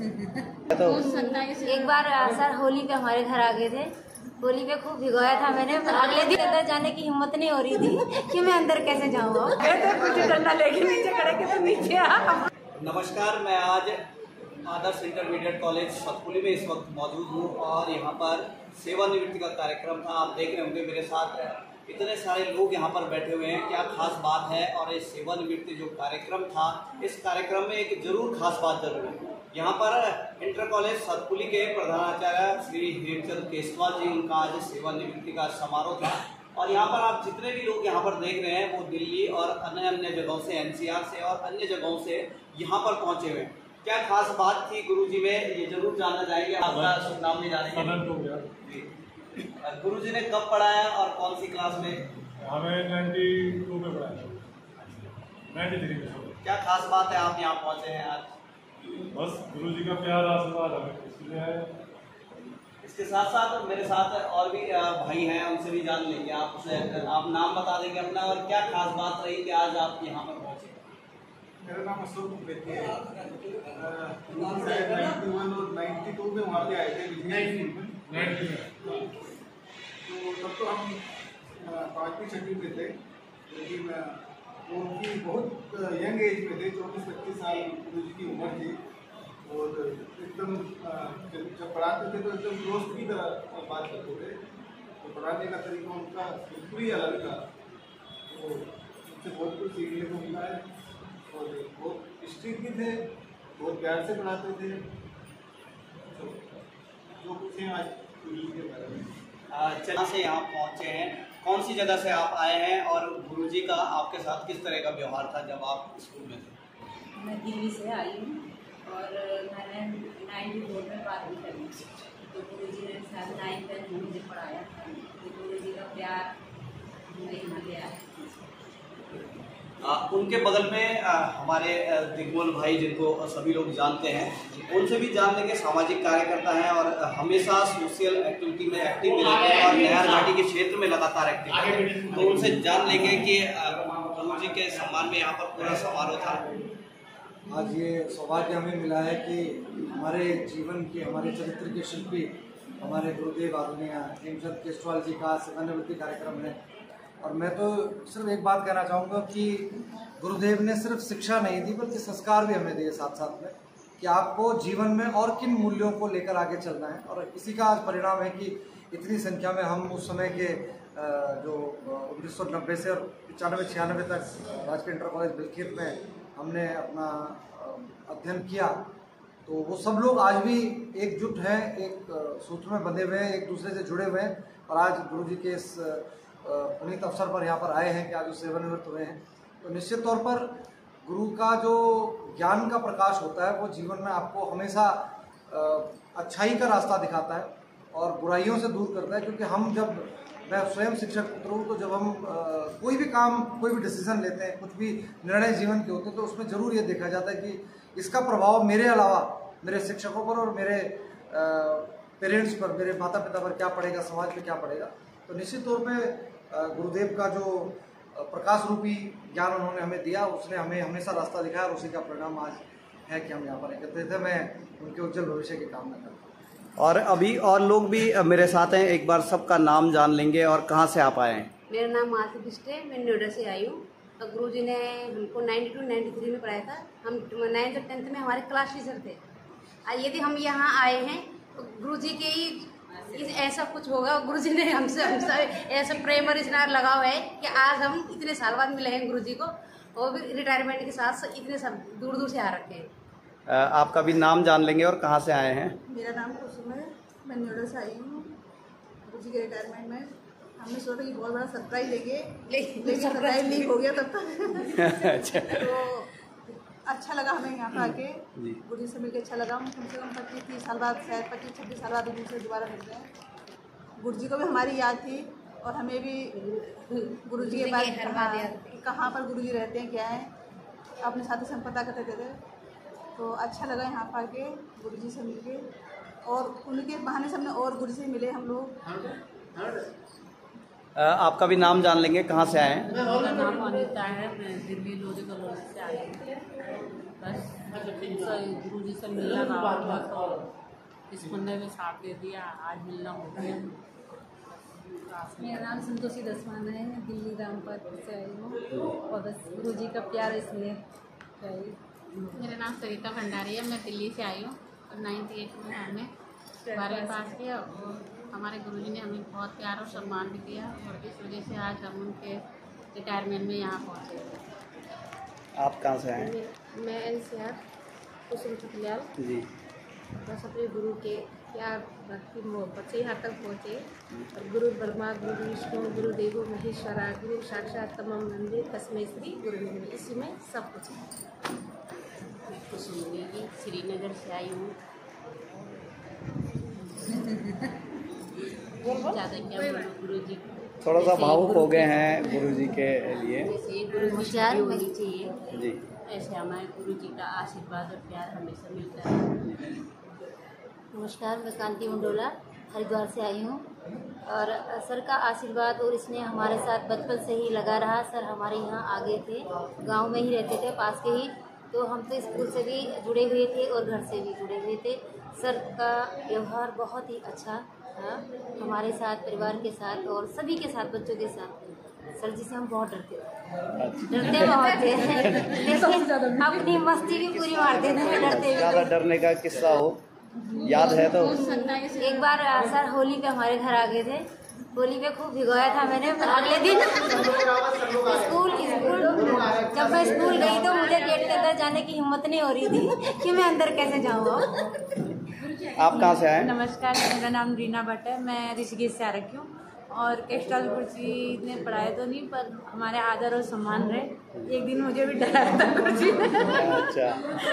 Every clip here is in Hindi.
तो एक बार सर होली पे हमारे घर आ गए थे। होली पे खूब भिगोया था मैंने, पर अगले दिन अंदर जाने की हिम्मत नहीं हो रही थी कि मैं अंदर कैसे जाऊँगा। कुछ डंडा लेके नीचे खड़े के तो नीचे आ। नमस्कार, मैं आज आदर्श इंटरमीडिएट कॉलेज सतपुली में इस वक्त मौजूद हूँ और यहाँ पर सेवानिवृत्ति का कार्यक्रम था। आप देख रहे होंगे मेरे साथ इतने सारे लोग यहाँ पर बैठे हुए हैं। क्या खास बात है, और इस सेवानिवृत्ति जो कार्यक्रम था, इस कार्यक्रम में एक जरूर खास बात जरूर है। यहाँ पर इंटर कॉलेज सतपुली के प्रधानाचार्य श्री हेमचंद केसवाल जी, उनका आज सेवानिवृत्ति का समारोह था। और यहाँ पर आप जितने भी लोग यहाँ पर देख रहे हैं वो दिल्ली और अन्य जगहों से, एनसीआर से और अन्य जगहों से यहाँ पर पहुँचे हुए हैं। क्या खास बात थी गुरुजी में, ये जरूर जानना चाहेंगे। आपका शुभ नाम नहीं जानेंगे। गुरुजी ने कब पढ़ाया और कौन सी क्लास में? हमें 92 में पढ़ाया, 93 में। क्या खास बात है आप यहाँ पहुँचे हैं आज? बस गुरुजी का प्यार आशीर्वाद हमें इसलिए है। इसके साथ साथ मेरे साथ और भी भाई हैं, उनसे भी जान लेंगे। आप नाम बता देंगे अपना, और क्या खास बात रही कि आज आप यहाँ पर पहुँचे? मेरा नाम अशोक बेती है। 91 और 92 में वहाँ पे आए थे। 90 में तो तब तो हम 5वीं 6वीं में थे, लेकिन उनकी बहुत यंग एज में थे, 24-25 साल गुरुजी की उम्र थी। और एकदम जब पढ़ाते थे तो एकदम दोस्त की तरह बात करते थे। तो पढ़ाने का तरीका उनका बिल्कुल ही अलग था। तो उनसे बहुत कुछ सीखने को मिला है। और बहुत स्ट्रिक्ट भी थे, बहुत प्यार से पढ़ाते थे। तो जो कुछ है आज गुरुजी के बारे में। चला से यहाँ पहुँचे हैं, कौन सी जगह से आप आए हैं और गुरुजी का आपके साथ किस तरह का व्यवहार था जब आप स्कूल में थे? मैं दिल्ली से आई हूँ और मैंने 94 में 12वीं करी। तो गुरुजी ने शायद 9-10 में मुझे पढ़ाया था। तो गुरुजी का प्यार मैं यहाँ ले आया। उनके बगल में हमारे दिग्मोल भाई, जिनको सभी लोग जानते हैं, उनसे भी जान लेंगे। सामाजिक कार्यकर्ता हैं और हमेशा सोशल एक्टिविटी में एक्टिव रहते हैं और नहर घाटी के क्षेत्र में लगातार एक्टिव हैं। तो उनसे जान लेंगे कि गुरुजी के सम्मान में यहाँ पर पूरा समारोह था। आज ये सौभाग्य हमें मिला है कि हमारे जीवन के, हमारे चरित्र के शिल्पी हमारे गुरुदेव आदरणीय हेमचंद केसवाल जी का सेवानिवृत्ति कार्यक्रम है। और मैं तो सिर्फ एक बात कहना चाहूँगा कि गुरुदेव ने सिर्फ शिक्षा नहीं दी, बल्कि संस्कार भी हमें दिए साथ साथ में, कि आपको जीवन में और किन मूल्यों को लेकर आगे चलना है। और इसी का आज परिणाम है कि इतनी संख्या में हम उस समय के जो 1990 से और 95-96 तक राजकीय इंटर कॉलेज बिलखीर में हमने अपना अध्ययन किया। तो वो सब लोग आज भी एकजुट हैं, एक सूत्र में बंधे हुए हैं, एक दूसरे से जुड़े हुए हैं। और आज गुरुजी के इस पुनीत अवसर पर यहाँ पर आए हैं कि आज वो सेवानिवृत्त हुए हैं। तो निश्चित तौर पर गुरु का जो ज्ञान का प्रकाश होता है वो जीवन में आपको हमेशा अच्छाई का रास्ता दिखाता है और बुराइयों से दूर करता है। क्योंकि हम जब, मैं स्वयं शिक्षक पुत्र हूँ, तो जब हम कोई भी काम, कोई भी डिसीजन लेते हैं, कुछ भी निर्णय जीवन के होते हैं, तो उसमें ज़रूर ये देखा जाता है कि इसका प्रभाव मेरे अलावा मेरे शिक्षकों पर और मेरे पेरेंट्स पर, मेरे माता पिता पर क्या पड़ेगा, समाज पे क्या पड़ेगा। तो निश्चित तौर पे गुरुदेव का जो प्रकाश रूपी ज्ञान उन्होंने हमें दिया, उसने हमें हमेशा रास्ता दिखाया और उसी का परिणाम आज है कि हम यहाँ पर एकत्रित हैं। मैं उनके उज्जवल भविष्य की कामना करता हूँ। और अभी और लोग भी मेरे साथ हैं, एक बार सबका नाम जान लेंगे और कहाँ से आप आए हैं। मेरा नाम मालती बिस्टे, मैं नोएडा से आई हूँ। तो गुरुजी ने हमको 92-93 में पढ़ाया था। हम 9th और 10th में हमारे क्लास टीचर थे। यदि हम यहाँ आए हैं तो गुरुजी के ही ऐसा कुछ होगा। गुरुजी ने हमसे ऐसा प्रेम और स्नेह लगाव है कि आज हम इतने साल बाद मिले हैं गुरुजी को, और भी रिटायरमेंट के साथ इतने सब दूर दूर से आ रखे हैं। आपका भी नाम जान लेंगे और कहाँ से आए हैं। मेरा नाम कुसुम है, मैं नोएडा से आई हूँ। गुरुजी के रिटायरमेंट में हमने सोचा कि बहुत बड़ा सरप्राइज लेंगे, लेकिन सरप्राइज लीक हो गया तब तक। अच्छा। तो अच्छा लगा हमें यहाँ पर आके, गुरुजी से मिलकर अच्छा लगा। हम कम से कम 25-30 साल बाद, शायद 25-26 साल बाद दूसरे दोबारा मिलते हैं। गुरुजी को भी हमारी याद थी और हमें भी गुरुजी के बारे में कहाँ पर गुरुजी रहते हैं, क्या है, अपने साथी से हम पता करते थे। तो अच्छा लगा यहाँ पर आके गुरुजी से मिलके, और उनके बहाने से हमने और गुरुजी से मिले हम लोग। आपका भी नाम जान लेंगे, कहाँ से आए हैं। मेरा नाम अनिता है, मैं दिल्ली लोधी कॉलोनी से आई हूँ। बस गुरु जी से मिलना था तो स्कूल ने भी साथ दे दिया, आज मिलना हो गया। मेरा नाम संतोषी दसवाना है, मैं दिल्ली रामपुर से आई हूँ और बस गुरु जी का प्यार इसलिए चाहिए। मेरा नाम सरिता भंडारी है, मैं दिल्ली से आई हूँ और 98 में हमने 12वीं पास किया और हमारे गुरुजी ने हमें बहुत प्यार और सम्मान भी दिया और इस वजह से आज हम उनके रिटायरमेंट में यहाँ पहुँचे। आप कहाँ से आए हैं? मैं NCR कुसुम छुटलियाल जी। बस अपने गुरु के प्यार भक्ति मोहब्बत से यहाँ तक पहुँचे और गुरु ब्रह्मा गुरु विष्णु गुरु देवो महेश्वरा गुरु साक्षात तमाम मंदिर तस्मै श्री गुरु नमः, इसी में सब कुछ है। श्रीनगर से आई हूँ। ज़्यादा क्या बोलूं, गुरु जी थोड़ा सा भावुक हो गए हैं गुरु जी के लिए। जैसे गुरु जी की होनी चाहिए जी, ऐसे हमारे गुरु जी का आशीर्वाद और प्यार हमेशा मिलता है। नमस्कार, मैं कांति मंडोला हरिद्वार से आई हूँ और सर का आशीर्वाद और इसने हमारे साथ बचपन से ही लगा रहा। सर हमारे यहाँ आगे थे, गांव में ही रहते थे पास के ही, तो हम तो स्कूल से भी जुड़े हुए थे और घर से भी जुड़े हुए थे। सर का व्यवहार बहुत ही अच्छा था हमारे साथ, परिवार के साथ और सभी के साथ, बच्चों के साथ। सर जी से हम बहुत डरते बहुत थे लेकिन अपनी मस्ती भी पूरी मारते थे, डरते ज़्यादा डरने का किस्सा हो याद है तो? एक बार सर होली पे हमारे घर आ गए थे, होली पे खूब भिगोया था मैंने। अगले दिन स्कूल जब मैं स्कूल गई तो मुझे गेट के अंदर जाने की हिम्मत नहीं हो रही थी कि मैं अंदर कैसे जाऊँ। आप कहाँ से आए? नमस्कार, मेरा नाम रीना भट्ट है, मैं ऋषिकेश से आ रखी हूँ और केशटाल गुरु जी ने पढ़ाया तो नहीं पर हमारे आदर और सम्मान रहे। एक दिन मुझे भी डराया था गुरु जी ने। अच्छा।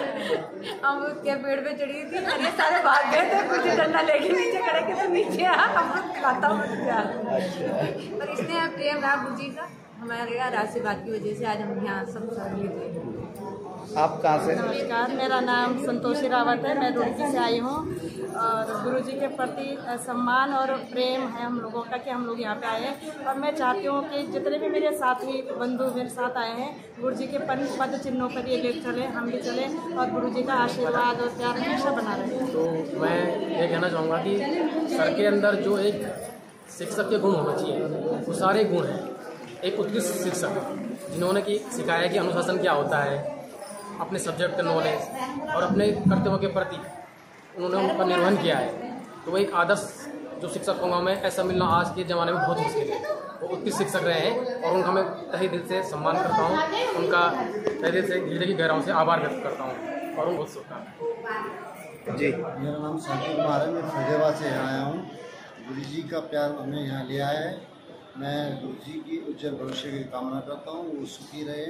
हम उसके पेड़ पे चढ़ी थी, अरे सारे भाग गए थे, कुछ डंडा लेके नीचे खड़े के तो नीचे आ, हम लोग खाता मत गया। पर इसने प्रेम रहा गुरु जी का हमारे यहाँ आशीर्वाद की वजह से आज हम यहाँ सब सम्मिलित हैं। आप कहाँ से? नमस्कार, मेरा नाम संतोषी रावत है, मैं रुड़की से आई हूँ और गुरुजी के प्रति सम्मान और प्रेम है हम लोगों का कि हम लोग यहाँ पे आए हैं और मैं चाहती हूँ कि जितने भी मेरे साथी बंधु मेरे साथ आए हैं गुरुजी के पद चिन्हों पर ये ले चले, हम भी चले और गुरुजी का आशीर्वाद और प्यार हमेशा बना रहे। तो मैं ये कहना चाहूँगा कि सर के अंदर जो एक शिक्षक के गुण होना चाहिए वो सारे गुण हैं। एक उत्कृष्ट शिक्षक जिन्होंने कि सिखाया कि अनुशासन क्या होता है, अपने सब्जेक्ट का नॉलेज और अपने कर्तव्यों के प्रति उन्होंने उनका निर्वहन किया है। तो वो एक आदर्श जो शिक्षक कहूँगा मैं, ऐसा मिलना आज के ज़माने में बहुत मुश्किल है। वो उत्कृष्ट शिक्षक रहे हैं और उनका मैं तहे दिल से सम्मान करता हूँ, उनका तहे दिल से हृदय की गहराइयों से आभार व्यक्त करता हूँ और उनको बहुत शुभकामनाएं। जी, मेरा नाम शांति कुमार है, मैं फैजाबाद से यहाँ आया हूँ। गुरु जी का प्यार हमें यहाँ लिया है। मैं गुरु जी की उज्जवल भविष्य की कामना करता हूँ, वो सुखी रहे।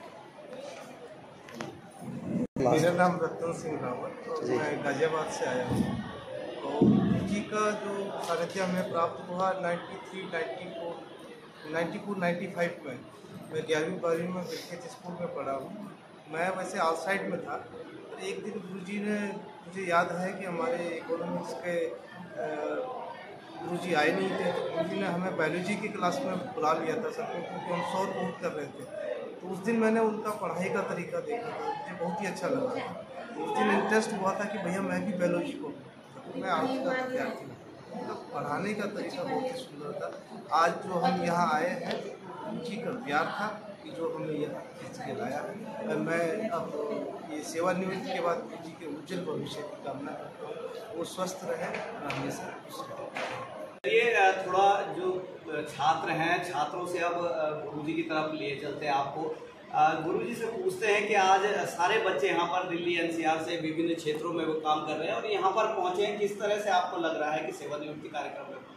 मेरा नाम रतन सिंह रावत और मैं गाजियाबाद से आया हूँ। तो गुरु जी का जो सानिध्य हमें प्राप्त हुआ 93, 94, 95 में। मैं 11वीं 12वीं में विरखेत स्कूल में पढ़ा हूँ। मैं वैसे आउटसाइड में था, तो एक दिन गुरु जी ने, मुझे याद है कि हमारे इकोनॉमिक्स के गुरु जी आए नहीं थे, तो गुरु जी ने हमें बायोलॉजी की क्लास में बुला लिया था सबको, क्योंकि हम सौर बहुत कर रहे थे। तो उस दिन मैंने उनका पढ़ाई का तरीका देखा था, मुझे बहुत ही अच्छा लगा था। उस दिन इंटरेस्ट हुआ था कि भैया मैं भी बायोलॉजी को, तो मैं आर्ट्स का विद्यार्थी हूँ। तो पढ़ाने का तरीका बहुत ही सुंदर था। आज जो हम यहाँ आए हैं उनकी का प्यार था कि जो हमें यहाँ खींच के लाया है। मैं अब ये सेवानिवृत्ति के बाद गुरु जी के उज्जवल भविष्य की कामना करता हूँ, वो स्वस्थ रहे और हमेशा खुश रहे। ये थोड़ा जो छात्र हैं, छात्रों से अब गुरुजी की तरफ लिए चलते हैं आपको। गुरुजी से पूछते हैं कि आज सारे बच्चे यहाँ पर दिल्ली NCR से विभिन्न क्षेत्रों में वो काम कर रहे हैं और यहाँ पर पहुँचे हैं, किस तरह से आपको लग रहा है कि सेवानिवृत्ति कार्यक्रम में?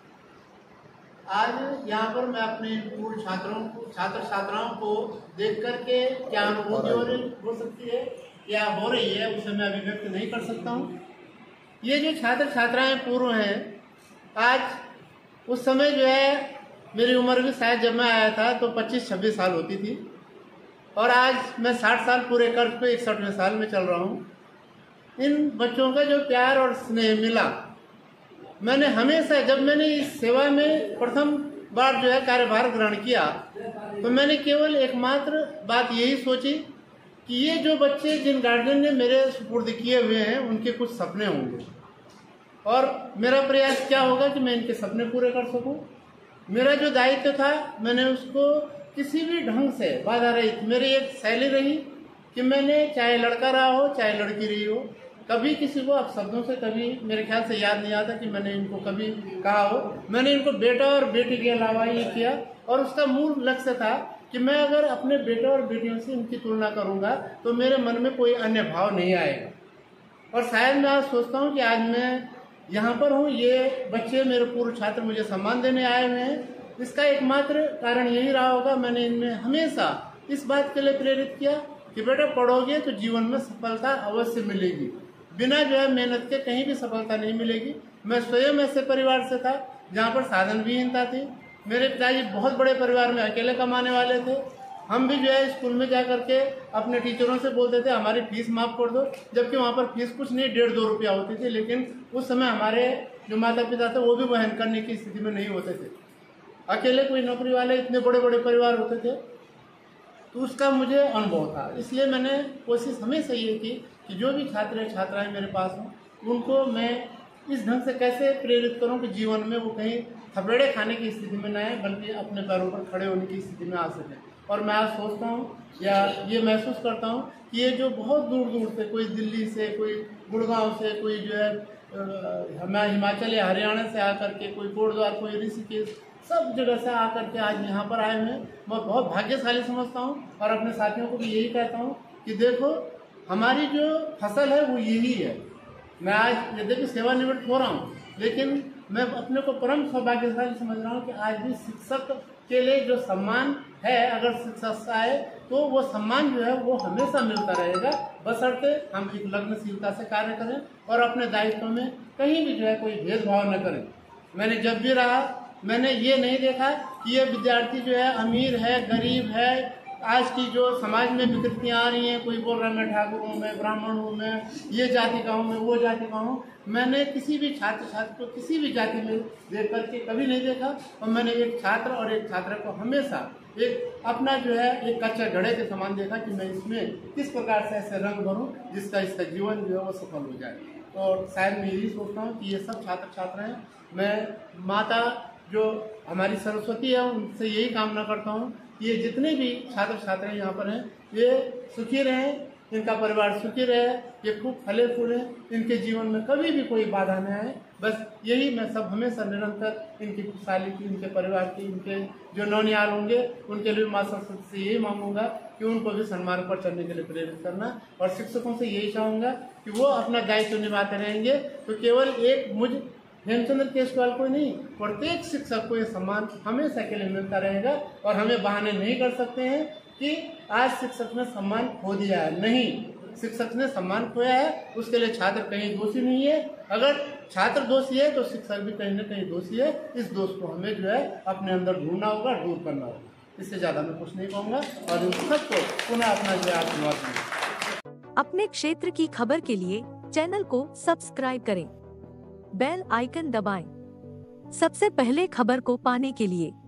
आज यहाँ पर मैं अपने पूर्व छात्र छात्राओं को देख करके क्या अनुभूति हो सकती है या हो रही है उसे मैं अभिव्यक्त नहीं कर सकता हूँ। ये जो छात्र छात्राएं पूर्व हैं, आज उस समय जो है मेरी उम्र भी शायद जब मैं आया था तो 25-26 साल होती थी और आज मैं 60 साल पूरे कर के 61वें साल में चल रहा हूँ। इन बच्चों का जो प्यार और स्नेह मिला, मैंने हमेशा जब मैंने इस सेवा में प्रथम बार जो है कार्यभार ग्रहण किया तो मैंने केवल एकमात्र बात यही सोची कि ये जो बच्चे जिन गार्जियन ने मेरे सुपुर्द किए हुए हैं उनके कुछ सपने होंगे और मेरा प्रयास क्या होगा कि मैं इनके सपने पूरे कर सकूं। मेरा जो दायित्व था मैंने उसको किसी भी ढंग से बाधा रहित, मेरी एक शैली रही कि मैंने चाहे लड़का रहा हो चाहे लड़की रही हो, कभी किसी को अपशब्दों से कभी मेरे ख्याल से याद नहीं आता कि मैंने इनको कभी कहा हो। मैंने इनको बेटा और बेटी के अलावा ये किया और उसका मूल लक्ष्य था कि मैं अगर अपने बेटे और बेटियों से इनकी तुलना करूंगा तो मेरे मन में कोई अन्य भाव नहीं आएगा। और शायद मैं आज सोचता हूँ कि आज मैं यहाँ पर हूँ, ये बच्चे मेरे पूर्व छात्र मुझे सम्मान देने आए हुए हैं, इसका एकमात्र कारण यही रहा होगा। मैंने इनमें हमेशा इस बात के लिए प्रेरित किया कि बेटा पढ़ोगे तो जीवन में सफलता अवश्य मिलेगी, बिना जो है मेहनत के कहीं भी सफलता नहीं मिलेगी। मैं स्वयं ऐसे परिवार से था जहाँ पर साधन विहीनता थी। मेरे पिताजी बहुत बड़े परिवार में अकेले कमाने वाले थे। हम भी जो है स्कूल में जा करके अपने टीचरों से बोलते थे हमारी फीस माफ कर दो, जबकि वहाँ पर फीस कुछ नहीं 1.5-2 रुपया होती थी, लेकिन उस समय हमारे जो माता पिता थे वो भी वहन करने की स्थिति में नहीं होते थे। अकेले कोई नौकरी वाले इतने बड़े बड़े परिवार होते थे, तो उसका मुझे अनुभव था। इसलिए मैंने कोशिश हमेशा ये की कि जो भी छात्र छात्राएं मेरे पास हों उनको मैं इस ढंग से कैसे प्रेरित करूं कि जीवन में वो कहीं थपेड़े खाने की स्थिति में न आए, बल्कि अपने पैरों पर खड़े होने की स्थिति में आ सकें। और मैं आज सोचता हूँ या ये महसूस करता हूँ कि ये जो बहुत दूर दूर से, कोई दिल्ली से, कोई गुड़गांव से, कोई जो है हिमाचल या हरियाणा से आकर के, कोई कोटद्वार, कोई ऋषिकेश, सब जगह से आकर के आज यहाँ पर आए हैं, मैं बहुत भाग्यशाली समझता हूँ। और अपने साथियों को भी यही कहता हूँ कि देखो हमारी जो फसल है वो यही है। मैं आज यद्यपि सेवानिवृत्त हो रहा हूँ, लेकिन मैं अपने को परम सौभाग्यशाली समझ रहा हूँ कि आज भी शिक्षक के लिए जो सम्मान है, अगर शिक्षक आए तो वो सम्मान जो है वो हमेशा मिलता रहेगा, बशर्ते हम एक लग्नशीलता से कार्य करें और अपने दायित्व में कहीं भी जो है कोई भेदभाव न करें। मैंने जब भी रहा मैंने ये नहीं देखा कि ये विद्यार्थी जो है अमीर है, गरीब है। आज की जो समाज में विकृतियाँ आ रही हैं, कोई बोल रहा है मैं ठाकुर हूँ, मैं ब्राह्मण हूँ, मैं ये जाति का हूँ, मैं वो जाति का हूँ। मैंने किसी भी छात्र को किसी भी जाति में देख करके कभी नहीं देखा। और मैंने एक छात्र और एक छात्रा को हमेशा एक अपना जो है एक कच्चे घड़े के समान देखा कि मैं इसमें किस प्रकार से ऐसे रंग भरूँ जिसका इसका जीवन जो है वो सफल हो जाए। तो शायद मैं यही सोचता हूँ कि ये सब छात्र छात्रा हैं। मैं माता जो हमारी सरस्वती है उनसे यही कामना करता हूँ कि ये जितने भी छात्र छात्राएं यहाँ पर हैं ये सुखी रहें, इनका परिवार सुखी रहे, ये खूब फले फूले, इनके जीवन में कभी भी कोई बाधा न आए। बस यही मैं सब हमेशा निरंतर इनकी खुशहाली की, इनके परिवार की, इनके जो नौनियाल होंगे उनके लिए माँ सरस्वती से यही मांगूंगा कि उनको भी सन्मान पर चढ़ने के लिए प्रेरित करना। और शिक्षकों से यही चाहूँगा कि वो अपना दायित्व निभाते रहेंगे तो केवल एक मुझ हेमचंद्र केशवाल को नहीं, प्रत्येक शिक्षक को ये सम्मान हमेशा के लिए मिलता रहेगा। और हमें बहाने नहीं कर सकते हैं कि आज शिक्षक ने सम्मान खो दिया है। नहीं, शिक्षक ने सम्मान खोया है, उसके लिए छात्र कहीं दोषी नहीं है। अगर छात्र दोषी है तो शिक्षक भी कहीं न कहीं दोषी है। इस दोष को हमें जो है अपने अंदर ढूंढना होगा, दूर करना होगा। इससे ज्यादा मैं कुछ नहीं कहूँगा और इन सबको पुनः अपना जो आशीर्वाद दूंगा। अपने क्षेत्र की खबर के लिए चैनल को सब्सक्राइब करें, बेल आइकन दबाएं। सबसे पहले खबर को पाने के लिए